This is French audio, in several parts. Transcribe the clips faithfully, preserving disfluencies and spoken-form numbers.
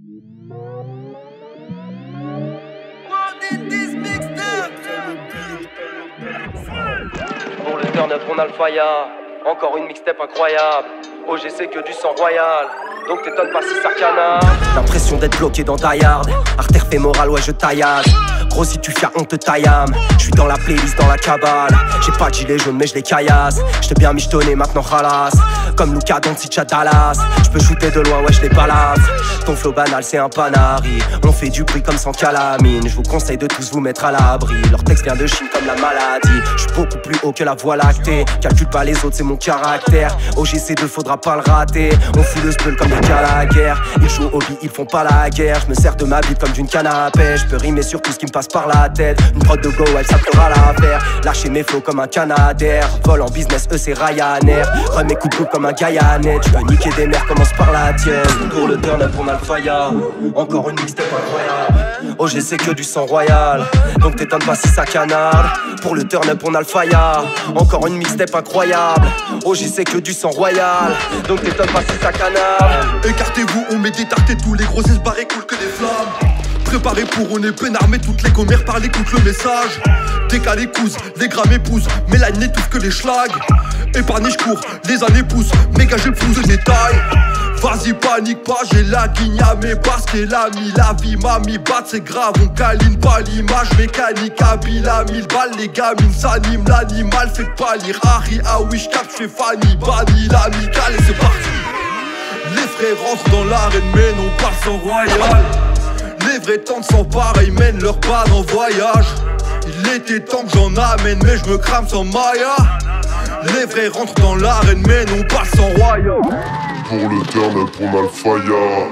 Pour le turn up on a le faya. Encore une mixtape incroyable. O G C que du sang royal. Donc t'étonnes pas si ça canard. L'impression d'être bloqué dans Die Hard. Artère fémorale, ouais je taillasse. Gros si tu fias on te taillame. J'suis dans la playlist, dans la cabale. J'ai pas de gilet jaune mais je les caillasse. J't'ai bien michetonné maintenant ralasse. Comme Luka Doncic à Dallas. J'peux shooter de loin, ouais je les balade. Ton flow banal c'est un panari. On fait du bruit comme sans calamine. Je vous conseille de tous vous mettre à l'abri. Leur texte vient de Chine comme la maladie. J'suis beaucoup plus haut que la voie lactée. Calcule pas les autres c'est mon caractère. O G C deux faudra pas le rater. On fout le spell comme des gars à la guerre. Ils jouent au billes, ils font pas la guerre. Je me sers de ma bite comme d'une canne à pêche. Je peux rimer sur tout ce qui me passe par la tête. Une prod de go, elle s'appellera l'affaire. Lâcher mes flows comme un canadair. Vol en business, eux c'est Ryanair. Run mes coups de coupe comme un Gaillanet. Tu veux niquer des mères, commence par la tienne. Pour le turn up on a le faya. Encore une mixtape incroyable. O G C que du sang royal. Donc t'étonnes pas si ça canarde. Pour le turn up on a le faya. Encore une mixtape incroyable. O G C que du sang royal. Donc t'étonnes pas si ça canarde. Écartez-vous, on met des tartes et tous les gros barrés coulent que des flammes. Préparez pour on est peinard, mais toutes les commères parlent, écoute le message. Décalé couses, les grammes épousent, mais la n'étouffe que les schlags. Épargné j'cours, les années poussent, méga j'ai le flou de détails. Vas-y panique pas, j'ai la guigne à mes basques et l'ami, la vie m'a mis batte, c'est grave, on câline pas l'image mécanique habile à mille balles, les gamines s'animent, l'animal fait pas lire Harry, ah oui j'capte, j'fais Fanny, banni l'amical et c'est parti. Les frères rentrent dans l'arène mais non pas le sang royal. Les vrais temps sans pareil mènent leur pas en voyage. Il était temps que j'en amène mais je me crame sans Maya. Les vrais rentrent dans l'arène mais non pas le sang royal. Pour le turn up on a le faya.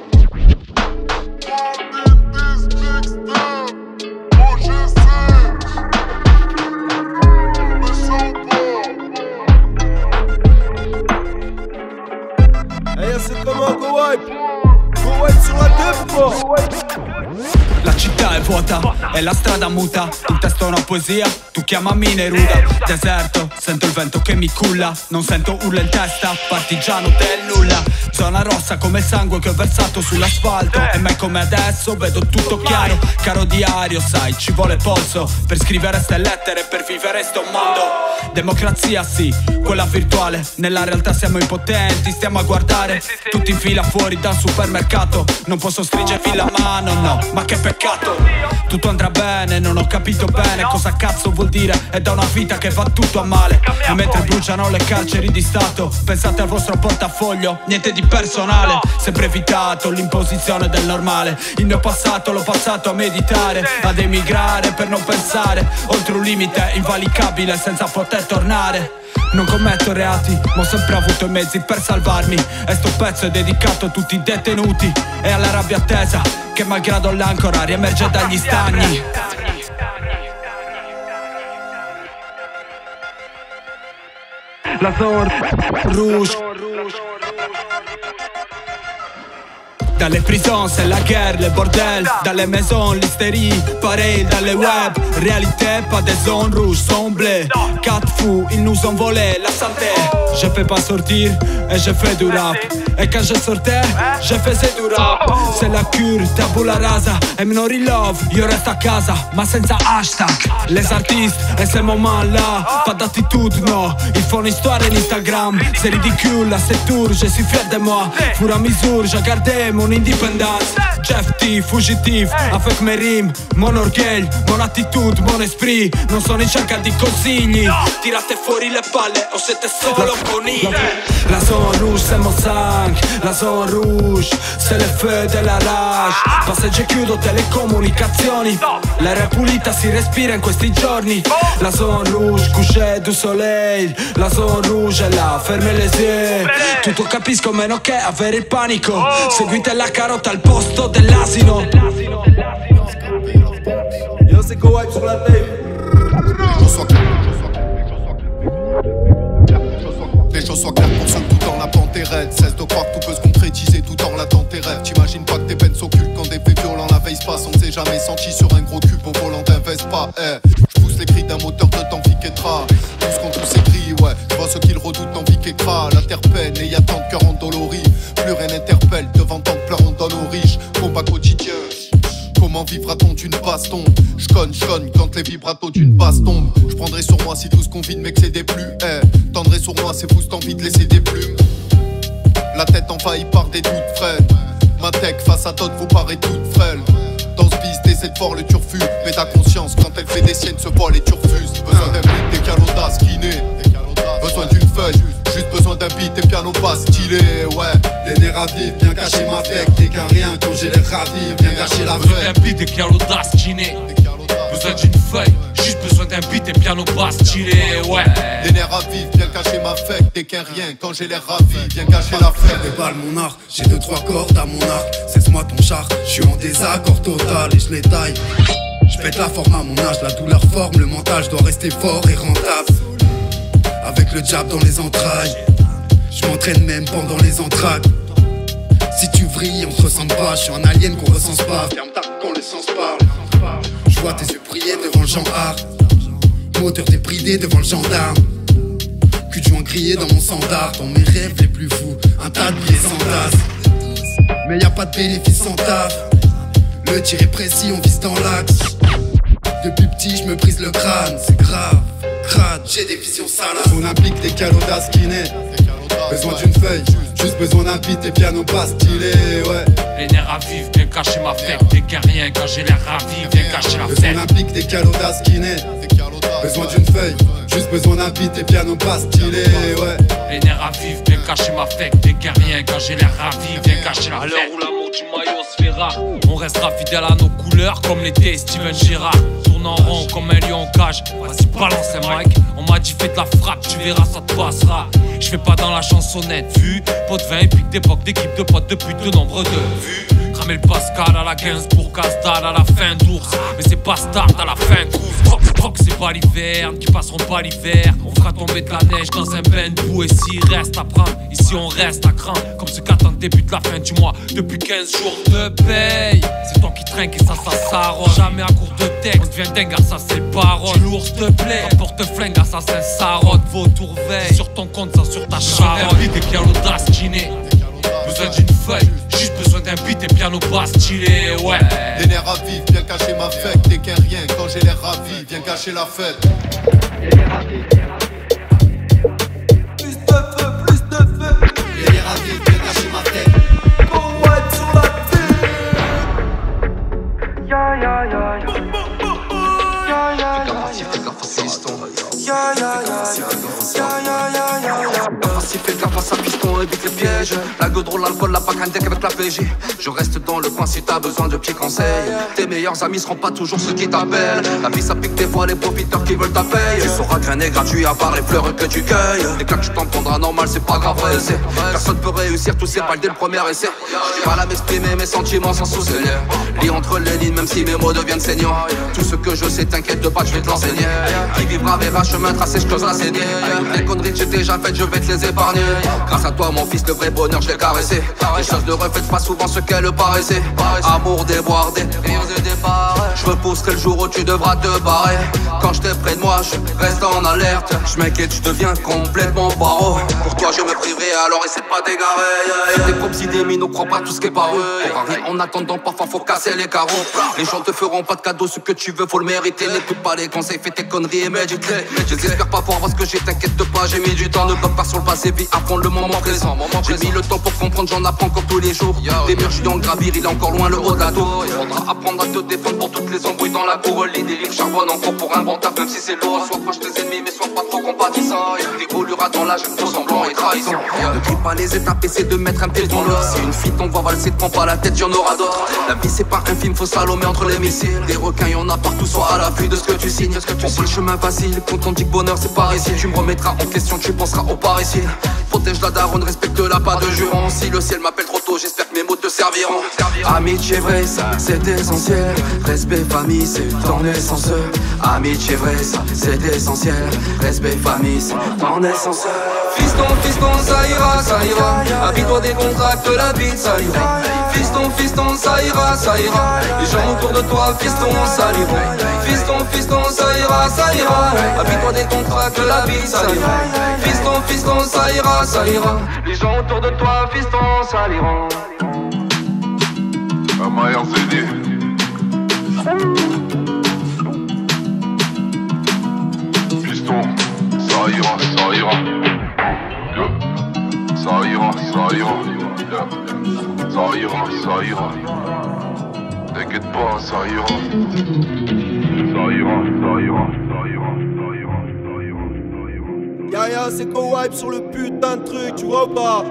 Hey, c'est comment go wipe? Go wipe sur la teuf. La città è vuota e la strada muta. Tu testo una poesia, tu chiamami Neruda. Deserto, sento il vento che mi culla. Non sento urla in testa, partigiano del nulla. Zona rossa come il sangue che ho versato sull'asfalto. E mai come adesso vedo tutto chiaro. Caro diario, sai, ci vuole polso per scrivere ste lettere, per vivere sto mondo. Democrazia sì, quella virtuale. Nella realtà siamo impotenti, stiamo a guardare tutti in fila fuori dal supermercato. Non posso stringervi la mano, no, ma che peccato. Tutto andrà bene, non ho capito bene cosa cazzo vuol dire. È da una vita che va tutto a male. E mentre bruciano le carceri di Stato, pensate al vostro portafoglio, niente di personale. Sempre evitato l'imposizione del normale. Il mio passato l'ho passato a meditare, ad emigrare per non pensare oltre un limite invalicabile senza poter tornare. Non commetto reati, ma ho sempre avuto i mezzi per salvarmi. E sto pezzo è dedicato a tutti i detenuti e alla rabbia attesa che malgrado l'ancora riemerge dagli stagni. La zone rouge. Dalle prison c'est la guerre, les bordels. Dans les maisons, l'hystérie, pareil dans les web. Réalité, pas des zones rouges, somblées. Quatre fous, ils nous ont volé la santé. Je peux pas sortir et je fais du rap. Et quand je sortais, je faisais du rap. C'est la cure, tabula rasa. Et minori love, io resto a casa, ma senza hashtag. Les artistes, et ces moments-là, pas d'attitude, no. Ils font l'histoire en Instagram. C'est ridicule, c'est tour, je suis fier de moi. Fur à mesure, j'ai gardé mon indépendance. Jeff T, fugitif, avec mes rimes. Mon orgueil, mon attitude, mon esprit. Non sono in cerca di consigli. Tirate fuori le palle o siete solo conigli. La zone rouge c'est mon sang. La zone rouge c'est le feu de la rage. Passaggio e chiudo telecomunicazioni. L'aria pulita si respira in questi giorni. La zone rouge, coucher du soleil. La zone rouge è là, ferme les yeux. Tutto capisco meno che avere il panico. Seguite la carota al posto dell'asino. Yo, c'est go wipe sur la tape. Les les choses soient claires pour ceux tout en la panthérette. Cesse de croire que tout peut se concrétiser tout en l'attendant tes rêves. T'imagines pas que tes peines s'occultent quand des faits violents la veille se passent. On ne s'est jamais senti sur un gros cube au volant d'un Vespa. Eh, je pousse les cris d'un moteur de temps Viquetra. Tous quand tous s'écrit, ouais, je vois ceux qui le redoutent dans Viquetra. La terre peine et y a tant de cœurs endoloris. Plus rien n'interpelle devant tant de pleurs on donne aux riches. Combat quotidien. Comment vivra-t-on d'une baston? J'conne, j'conne quand les vibratos d'une basse tombent. J'prendrai sur moi si tout ce qu'on vit ne m'excédait plus. Eh, tendrai sur moi c'est vous cette envie de laisser des plumes. La tête envahie par des doutes frêles. Ma tech face à d'autres vous paraît toute frêle. Dans ce bis t'essaies de fort le turfu. Mais ta conscience quand elle fait des siennes se voile et tu refuses. Besoin d'un beat, des calodas kiné. Besoin d'une feuille, juste besoin d'un beat et piano pas stylé, ouais. Les nerfs ravis, bien cacher ma tech. T'es qu'un rien quand j'ai l'air ravi, bien gâcher la Besoin feuille. d'un beat et calodas kiné. Besoin d'une feuille, juste besoin d'un beat et piano pas stylé, ouais. Les nerfs ravis, bien cacher ma fête. T'es qu'un rien quand j'ai l'air ravi, bien gâcher la fête. Déballe mon art, j'ai deux trois cordes à mon arc. Cesse-moi ton char, je suis en désaccord total et je les taille. Je pète la forme à mon âge, la douleur forme le mental, je dois rester fort et rentable. Avec le jab dans les entrailles, je m'entraîne même pendant les entraques. Si tu vrilles, on te ressemble pas, je suis un alien qu'on recense pas. Ferme ta quand le sens parle. Je vois tes yeux briller devant le genre art. Moteur débridé devant le gendarme. Cul de joint grillé dans mon standard. Dans mes rêves les plus fous, un tas de billets sans tasse. Mais y a pas de bénéfice sans taf. Le tir est précis, on vise dans l'axe. Depuis petit, je me brise le crâne, c'est grave. Crade, j'ai des visions salades. On implique des calodas kiné. Besoin d'une feuille, juste besoin d'un beat et piano pas stylé, ouais. Les nerfs à vivre, bien cacher ma fête. T'es qu'un rien quand j'ai l'air ravi, bien cacher la fête. On implique des calodas kiné. Besoin d'une feuille, juste besoin d'un beat et piano pas stylé, ouais. Les nerfs à vivre, bien cacher ma fête. T'es qu'un rien quand j'ai l'air ravi, bien cacher la fête. À l'heure où l'amour du maillot se fait rare, on restera fidèle à nos couleurs comme l'était Steven Gerrard. Tourne en rond comme un lion en cage. Vas-y balance un mic, on m'a dit fais de la frappe, tu verras ça te passera. Je fais pas dans la chansonnette, vu pot de vin et pique d'époque d'équipe de potes depuis de nombreux de vues. Cramer le Pascal à la Gainsbourg, Casdal à la fin d'ours. Mais c'est pas start à la fin de course. Croc, croc, c'est pas l'hiver, qui passeront pas l'hiver. On fera tomber de la neige dans un bain de boue. Et s'il reste à prendre, ici on reste à cran. Comme ceux qui attendent le début de la fin du mois. Depuis quinze jours de paye. C'est toi qui trinque et ça, ça s'arrose. Jamais à court de texte, on devient dingue, ça c'est le parole. Tu lourd, s'il te plaît, un porte-flingue, assassin, sarote. Vautour veille, sur ton compte, ça sur ta charotte. Un beat et qui a l'audace kiné. Besoin d'une feuille, juste besoin d'un beat et piano pas stylé, ouais. Les nerfs à vivre, bien cacher ma fête. T'es qu'un rien quand j'ai l'air ravi, viens cacher la fête. Plus de feu, plus de feu. Les nerfs à vivre, bien cacher ma tête. Go white sur la tête. Ya ya ya ya. Ya ya ya. Ya ya ya ya. Ya ya ya ya ya. Si fais gaffe à sa piston, évite les pièges. La godrole, l'alcool, la pack deck avec la P J. Je reste dans le coin si t'as besoin de petits conseils. Tes meilleurs amis seront pas toujours ceux qui t'appellent. La vie ça pique des fois les profiteurs qui veulent ta paye. Tu sauras grainer gratuit à part les fleurs que tu cueilles. Les claques tu t'en prendras normal, c'est pas grave, ouais, c'est. Personne peut réussir tous ces balles dès le premier essai. J'ai mal à m'exprimer mes sentiments sans souci. Lis entre les lignes même si mes mots deviennent saignants. Tout ce que je sais t'inquiète de pas, je vais te l'enseigner. Qui vivra verra chemin tracé, je cause la saigner. Les conneries que j'ai déjà faites, je vais te les épargner. Grâce à toi mon fils le vrai bonheur je l'ai caressé. Les choses ne reflètent pas souvent ce qu'elles paraissaient. Amour débordé, je repousserai le jour où tu devras te barrer. Quand je t'ai près de moi je reste en alerte. Je m'inquiète, je deviens complètement paro. Pour toi je me priverai alors essaie pas d'égarer. Des propres idées mais ne crois pas tout ce qui est par eux. En attendant parfois faut casser les carreaux. Les gens te feront pas de cadeaux, ce que tu veux faut le mériter. N'écoute pas les conseils, fais tes conneries et médite-les. Je désespère pas pour voir ce que j'ai, t'inquiète pas, j'ai mis du temps. Ne bloque pas sur le passé, vis à fond le moment présent. J'ai mis le temps pour comprendre, j'en apprends encore tous les jours. Des murs, je suis dans le gravir, il est encore loin le haut de la tour. Il faudra apprendre à te défendre pour toutes les embrouilles dans la cour. Lis des livres, charbonne encore pour un bon taf, même si c'est lourd. Sois proche des ennemis, mais sois pas trop compatissant. T'évolueras dans l'âge, faux semblant et trahison. Ne crie pas les étapes, essaie de mettre un pied dans l'eau. Si une fille t'envoie valser, te prends pas la tête, y'en aura d'autres. La vie c'est pas un film, faut Salomé entre les missiles. Des requins, y'en a partout, sois à l'affût de ce que tu signes. On peut le chemin facile, quand on dit que bonheur c'est pas ici. Tu me remettras en question, tu penseras au parricide. Protège la daronne, respecte-la, pas de jurons. Si le ciel m'appelle trop tôt, j'espère que mes mots te serviront. Amitié vrai, ça c'est essentiel. Respect famille, c'est ton essence. Amitié vrai, ça c'est essentiel. Respect famille, c'est ton essence. Fiston, fiston, ça ira, ça ira. Habille-toi des contrats que la vie salira. Fiston, fiston, ça ira, ça ira. Les gens autour de toi, fiston, saliront. Fiston, fiston, ça ira, ça ira. Habille-toi des contrats que la vie salira. Fiston, fiston, ça ira, ça ira. Les gens autour de toi, fiston, saliront. Amayer C D. Fiston, ça ira, ça ira. Yeah. Ça ira, ça ira. Yeah. Ça ira, ça ira. T'inquiète pas, ça ira. Ça ira, ça ira, ça ira, ça ira, ça ira, ça ira. Ya ya, c'est ton wipe sur le putain de truc, tu vois ou pas?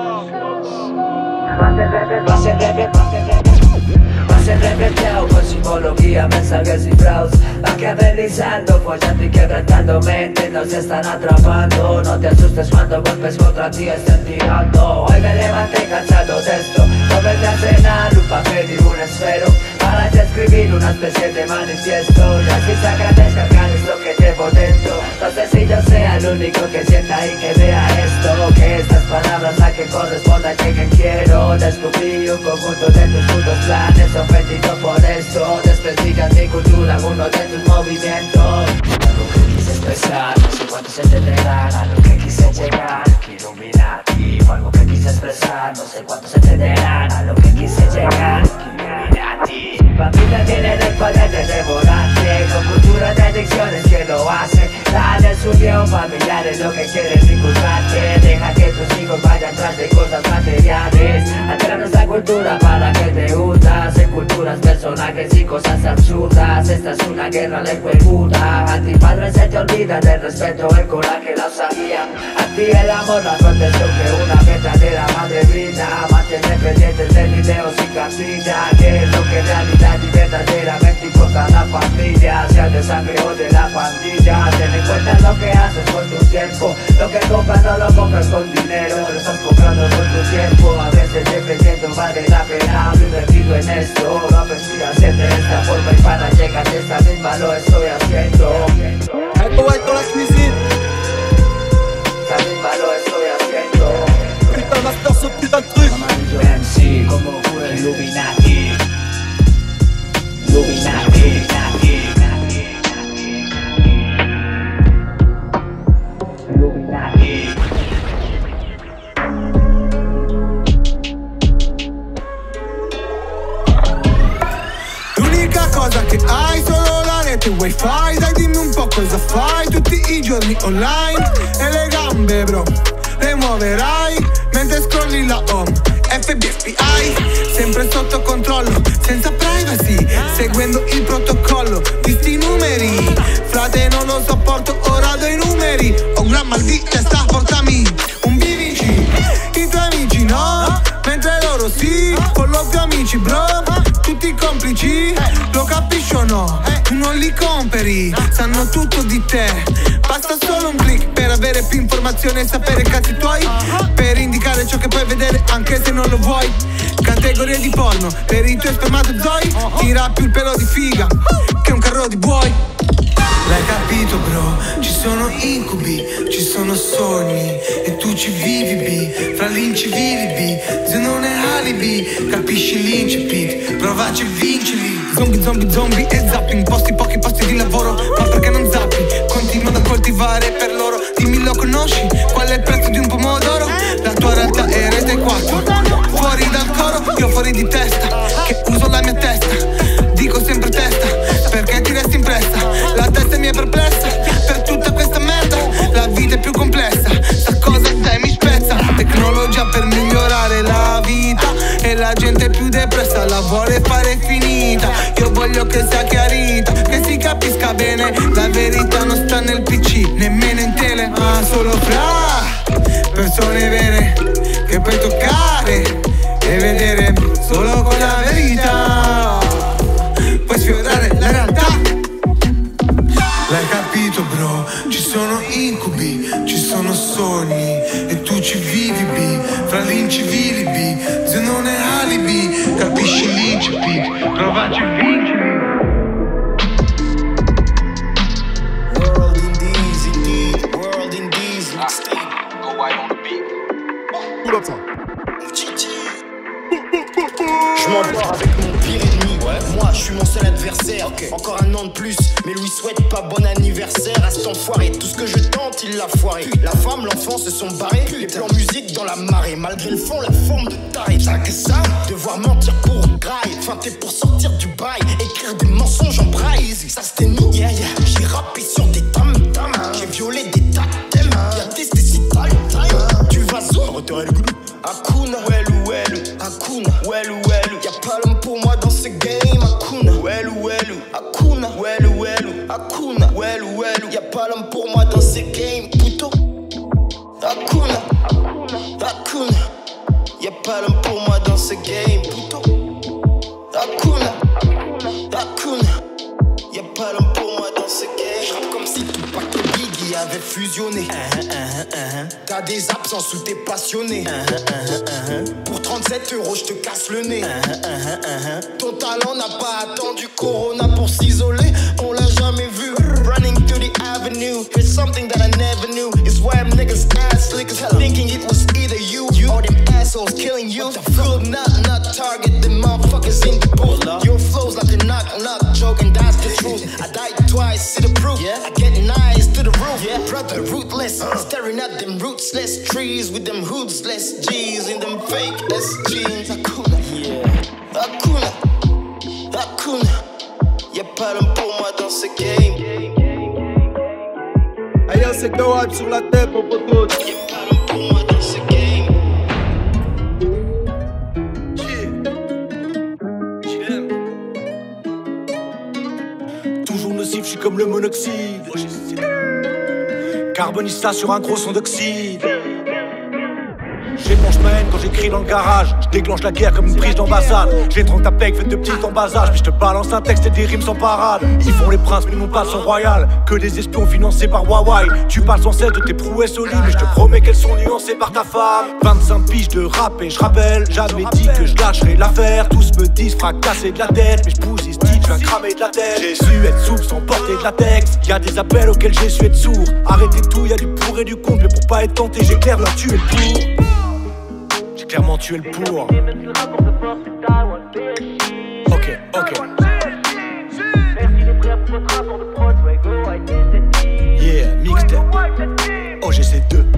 Se repetiamo con psicologia, pensa che si fraus. Machiavelli santo, follando quebrantando mente. No se están atrapando, no te asustes cuando golpes contra ti estén tirando. Hoy me levanté cansado de esto, no vendré a cenar un papel y un esfero para ya escribir una especie de manifiesto. Y así saca descargar es lo que llevo dentro. No sé si yo sea el único que sienta y que vea esto, que estas palabras a que corresponda lleguen. Quiero descubrir un conjunto de tus putos planes, ofendido por esto. Desprestigias mi cultura, uno de tus movimientos. Algo que quise expresar, no sé cuánto se tendrán. A lo que quise llegar, quiero Illuminati. Algo que quise expresar, no sé cuánto se tendrán. A lo que quise llegar, Illuminati. Familia tiene el poder de devorarte, con cultura de adicciones que lo hacen. Dale su unión familiar es lo que quieren inculcarte. Deja que tus hijos vayan tras de cosas materiales. Altera nuestra cultura para que te hundas en culturas, personajes y cosas absurdas. Esta es una guerra la puta. A ti padre se te olvida del respeto, el coraje, la osadía. A ti el amor, la protección que una verdadera madre brinda. Mantener pendientes de videos y cartilla, que es lo que en realidad y verdaderamente importa la familia, sea de sangre o de la pandilla. Ten en cuenta lo que haces con tu tiempo. Lo que compras no lo compras con dinero, lo estás comprando con tu tiempo. A veces dependiendo vale la pena. Yo invertido en esto, no aprendí a hacer de esta forma y para llegar de esta misma lo estoy haciendo. Algo alto la cuisine. Esta misma lo estoy haciendo. Putain master ce putain de truc. M C como puro Illuminati. Illuminati. Illuminati. L'unica cosa che hai solo la rete wifi. Dai dimmi un po' cosa fai tutti i giorni online. E le gambe bro, le muoverai mentre scrolli la home. F B I, sempre sotto controllo, senza privacy, seguendo il protocollo di sti numeri. Frate non lo sopporto, ora do i numeri. Ho un gran mal di testa, portami un B V C. I tuoi amici no, mentre loro sì. Con lo più amici bro, tutti complici. Lo capisci o no? Tu non li comperi, sanno tutto di te. Basta solo un click per avere più informazioni e sapere i cazzi tuoi. Per indicare ciò che puoi vedere anche se non lo vuoi. Categorie di porno per i tuoi spermatozoi. Tira più il pelo di figa che un carro di buoi. L'hai capito bro, ci sono incubi, ci sono sogni e tu ci vivi B, fra l'incivili B, se non è alibi, capisci l'incipit, provaci e vincili. Zombie, zombie, zombie e zapping, posti pochi posti di lavoro, ma perché non zappi? Continuano a coltivare per loro, dimmi lo conosci, qual è il prezzo di un pomodoro? La tua realtà è rete quattro, fuori dal coro, io fuori di testa, che uso la mia testa, dico sempre testa, perché ti resti impressa, la testa mi è perplessa, per tutta questa merda, la vita è più complessa, sta cosa te mi spezza, tecnologia per migliorare la vita, e la gente più depressa la vuole fare finita, io voglio che sia chiarita, che si capisca bene, la verità non sta nel P C, nemmeno in tele, ma solo fra persone vere, che puoi toccare e vedere solo con la verità, puoi sfiorare la realtà. L'hai capito bro, ci sono incubi, ci sono sogni e tu ci vivi B, fra l'incivili B, se non è alibi, capisci l'incipit, provaci e vincili. World in these, indeed, world in these, mixtape. Go avec mon pire ennemi. Ouais. Moi, je suis mon seul adversaire. Okay. Encore un an de plus, mais lui souhaite pas bon anniversaire à cet enfoiré. Tout ce que je tente, il l'a foiré. Putain. La femme, l'enfant se sont barrés. Putain. Les plans musique dans la marée. Malgré le fond, la forme de taré. T'as que ça, devoir mentir pour graille. Feinter pour sortir du bail. Écrire des mensonges en braille. Ça c'était nous, yeah, yeah. J'ai rappé sur des tam tam. J'ai violé des tatem. Y'a testé si tal time. Tu vas où? Retour le goulou. Akuna, wellou wellou. Akuna, wellou wellou. Y'a pas l'homme pour moi dans ce game. Akuna, wellou wellou. Akuna, wellou wellou. Akuna, wellou wellou. Y'a pas l'homme pour moi dans ce game. Puto. Akuna, Akuna. Y'a pas l'homme pour moi dans ce game. Puto. Akuna, Akuna. Y'a pas l'homme pour moi dans ce game. J'rappe comme si Tupac et Biggie avaient fusionné. uh-huh, uh-huh, uh-huh. T'as des absences où t'es passionné. uh-huh, uh-huh, uh-huh. Pour trente-sept euros j'te casse le nez. uh-huh, uh-huh, uh-huh. Ton talent n'a pas attendu Corona pour s'isoler. On l'a jamais vu. Running through the avenue. Here's something that I never knew. It's why I'm niggas ass lickers. Thinking it was either you, you or them assholes killing you. Good not, not target the motherfuckers in the booth. Your flow's like a knock, knock joke and that's the truth. I died twice, see the proof. Yeah. I get nice to the roof. Yeah. Brother, ruthless. Uh. Staring at them rootless trees with them hoodsless G's in them fake S jeans. Akuna, yeah. Akuna, Akuna. Y'a pas l'homme pour moi dans ce game. Aïe, c'est que Wad sur la tête, mon poteau. Y'a pas l'homme pour moi dans ce game. Toujours nocif, je suis comme le monoxyde. Carbonise ça sur un gros son d'oxyde. J'éponge ma haine quand j'écris dans le garage. Je déclenche la guerre comme une prise d'ambassade. J'étrangle ta pec, faite de petits embasages. Puis je te balance un texte et des rimes sans parade. Ils font les princes mais ils n'ont pas le sang royal. Que des espions financés par Huawei. Tu parles sans cesse de tes prouesses solides, mais je te promets qu'elles sont nuancées par ta femme. Vingt-cinq piges de rap et je rappelle. Jamais dit que je lâcherai l'affaire. Tous me disent fracasser de la tête, mais je pousse ici, je viens cramer de la tête. J'ai su être souple sans porter de la texte. Y'a des appels auxquels j'ai su être sourd. Arrêtez tout, y'a du pour et du contre. Mais pour pas être tenté, j'ai clairement tué le pour. J'ai clairement tué le pour. Ok, ok. Yeah, mixtape. Oh, j'ai ces deux.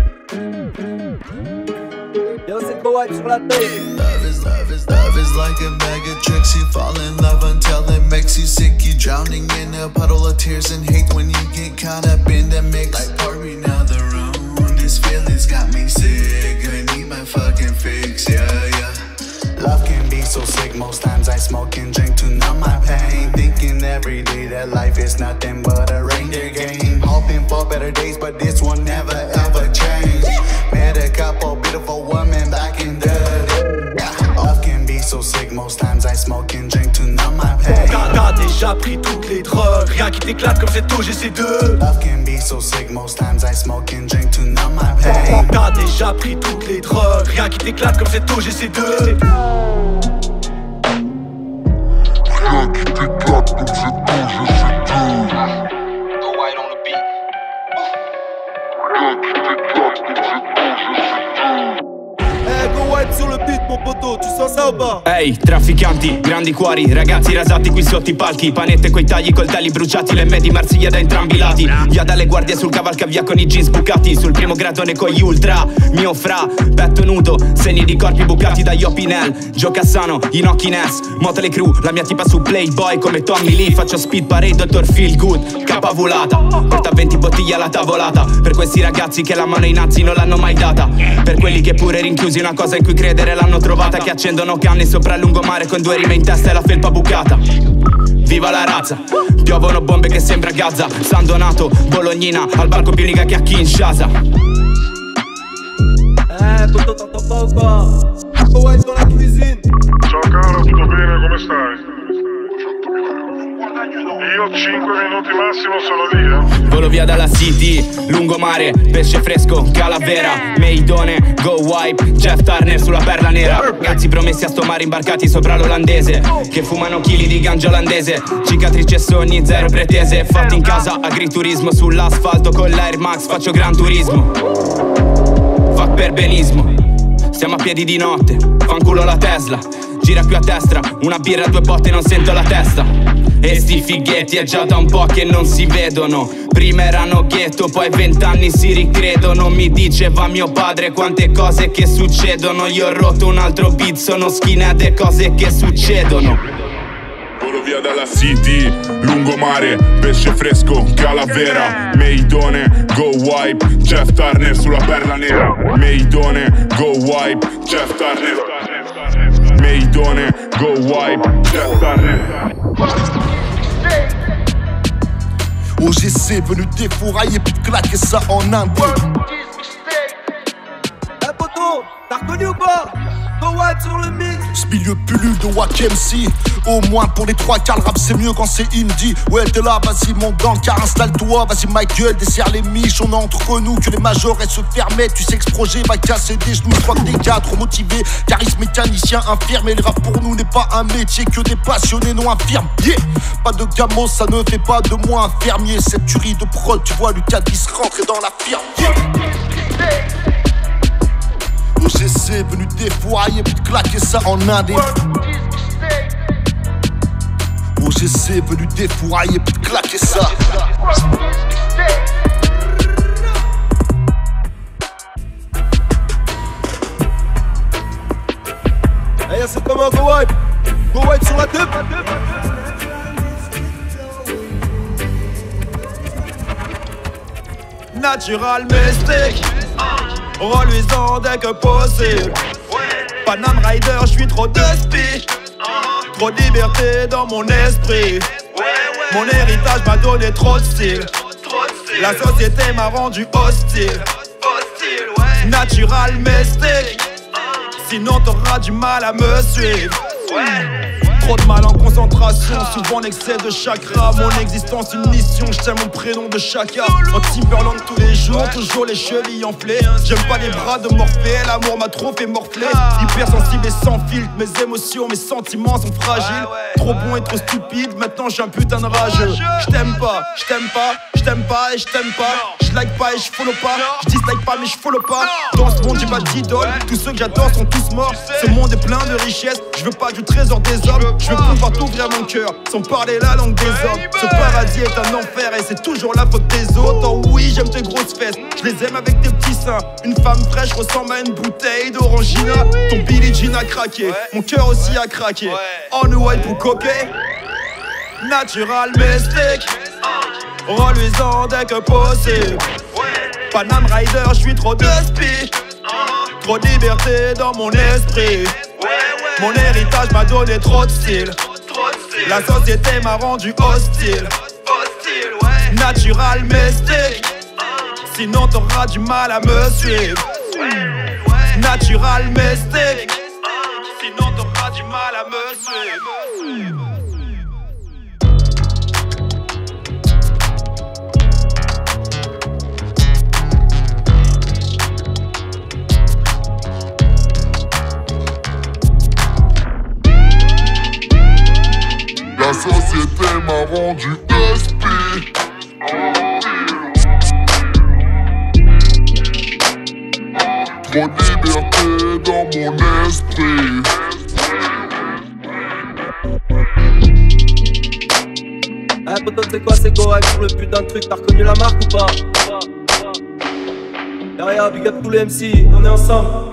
Yo, c'est Boat sur la tête. Love is, love is, love is like a bag of tricks. You fall in love until it makes you sick. You drowning in a puddle of tears and hate when you get caught up in the mix. Like pour me now the room. This feeling's got me sick. Gonna need my fucking fix, yeah, yeah. Love can be so sick. Most times I smoke and drink to numb my pain. Thinking every day that life is nothing but a reindeer game. Hoping for better days, but this one never ever change. Met a couple beautiful women back in the day. Love can be so sick. Most times I smoke and drink to numb my pain. T'as déjà pris toutes les drogues. Rien qui t'éclate comme cette O G C deux. Love can be so sick. Most times I smoke and drink to numb my pain. T'as déjà pris toutes les drogues. Rien qui t'éclate comme cette O G C deux. Rien qui t'éclate comme cette O G C deux. Go White on the beat. Rien qui t'éclate comme cette O G C deux. Eh, Go White sur le beat, mon poteau, tu sens ça ou pas? Ehi, hey, trafficanti, grandi cuori, ragazzi rasati qui sotto i palchi. Panette coi tagli, coltelli bruciati, le medie Marsiglia da entrambi i lati. Via dalle guardie sul cavalcavia con i jeans bucati. Sul primo gradone con gli ultra, mio fra, petto nudo, segni di corpi bucati da Yopinel. Gioca sano, ginocchi Ness, Motley Crue, la mia tipa su Playboy come Tommy Lee. Faccio speed parade, dottor Feel Good, capavolata. Porta venti bottiglie alla tavolata. Per questi ragazzi che la mano ai nazi non l'hanno mai data. Per quelli che pure rinchiusi una cosa in cui credere l'hanno trovata. Che accendono canne sopra il lungomare con due rime in testa e la felpa bucata. Viva la razza, piovono bombe che sembra Gaza. San Donato, Bolognina, al barco più unica che a Kinshasa. Eh, tutto tanto poco. Go White dans la cuisine. Ciao caro, tutto bene, come stai? Io cinque minuti massimo sono lì, eh. Volo via dalla city, lungomare, pesce fresco, calavera. Meidone, Go Wipe, Jeff Turner sulla perla nera. Ragazzi promessi a sto mare imbarcati sopra l'olandese. Che fumano chili di ganja olandese. Cicatrici e sogni, zero pretese. Fatti in casa, agriturismo sull'asfalto con l'Air Max, faccio gran turismo. Fa per benismo. Siamo a piedi di notte, fanculo la Tesla. gira più a destra, una birra, due botte non sento la testa. E sti fighetti è già da un po' che non si vedono. Prima erano ghetto, poi vent'anni si ricredono. Mi diceva mio padre quante cose che succedono. Io ho rotto un altro beat, sono schiena de cose che succedono. Volo via dalla city, lungomare, pesce fresco, calavera. Meidone, go wipe, Jeff Turner sulla perla nera. Meidone, go wipe, Jeff Turner. Meidone, go wipe, Jeff Turner. O G C venu défourailler puis te claquer ça en Inde. Eh poto, t'as reconnu ou pas? Go wipe sur le mix. Ce milieu pullule de Wack M C. Au moins pour les trois quarts, le rap c'est mieux quand c'est indie. Ouais t'es là, vas-y monte dans le car, installe-toi. Vas-y ma gueule, desserre les miches. On a entre nous que les majors elles se fermaient. Tu sais que ce projet va casser des genoux. Je crois que des gars trop motivés, charisme mécanicien infirme. Et le rap pour nous n'est pas un métier que des passionnés non infirmes. Yeah. Pas de gamos, ça ne fait pas de moi un fermier. Cette tuerie de prod, tu vois Lucas dix rentrer dans la firme. Yeah. O G C venu défourailler puis te claquer ça en indé. O G C venu défourailler puis te claquer ça. Hey, c'est comment go wipe? Go wipe sur la tête. Natural mystique, reluisant dès que possible. Panam Rider, je suis trop de spi. Trop de liberté dans mon esprit. Mon héritage m'a donné trop de style. La société m'a rendu hostile. Natural mystique, sinon t'auras du mal à me suivre. Trop de mal en concentration, souvent en excès de chakra. Mon existence une mission, je tiens mon prénom de chacun. En Timberland tous les jours, toujours les chevilles enflées. J'aime pas les bras de Morphée, l'amour m'a trop fait morfler. Hypersensible et sans filtre, mes émotions, mes sentiments sont fragiles. Trop bon et trop stupide, maintenant j'ai un putain de rageux. J't'aime pas, j't'aime pas, j't'aime pas et j't'aime pas. J'like pas et j'follow pas, j'dislike pas mais j'follow pas. Dans ce monde j'ai pas d'idole, tous ceux que j'adore sont tous morts. Ce monde est plein de richesses, je veux pas du trésor des hommes. Je veux pouvoir t'ouvrir mon cœur sans parler la langue des hommes. Ce paradis est un enfer et c'est toujours la faute des autres. Oh oui, j'aime tes grosses fesses, je les aime avec tes petits seins. Une femme fraîche ressemble à une bouteille d'orangina. Ton Billie Jean a craqué, mon cœur aussi a craqué. On the way pour coquer. Natural mystique, reluisant dès que possible. Panam Rider, je suis trop de spi. Trop de liberté dans mon esprit. Mon héritage m'a donné trop de style. La société m'a rendu hostile. Natural mystique, sinon t'auras du mal à me suivre. Natural mystique, sinon t'auras du mal à me suivre. La société m'a rendu S P. Trop de liberté dans mon esprit. Eh poto, c'est quoi, c'est go wipe sur le putain de truc, t'as reconnu la marque ou pas? Derrière, big up tous les M C, on est ensemble.